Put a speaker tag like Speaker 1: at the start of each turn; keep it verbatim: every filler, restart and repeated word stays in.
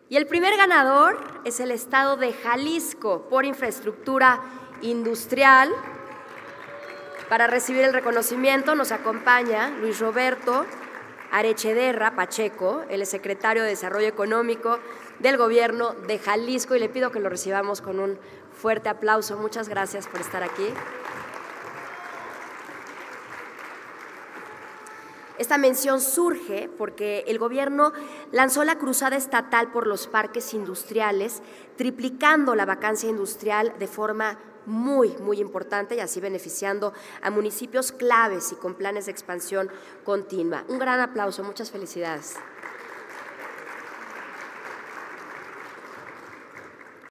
Speaker 1: Y el primer ganador es el estado de Jalisco por infraestructura industrial. Para recibir el reconocimiento nos acompaña Luis Roberto Arechederra Pacheco, el secretario de Desarrollo Económico del Gobierno de Jalisco, y le pido que lo recibamos con un fuerte aplauso. Muchas gracias por estar aquí. Esta mención surge porque el gobierno lanzó la cruzada estatal por los parques industriales, triplicando la vacancia industrial de forma muy, muy importante y así beneficiando a municipios claves y con planes de expansión continua. Un gran aplauso, muchas felicidades.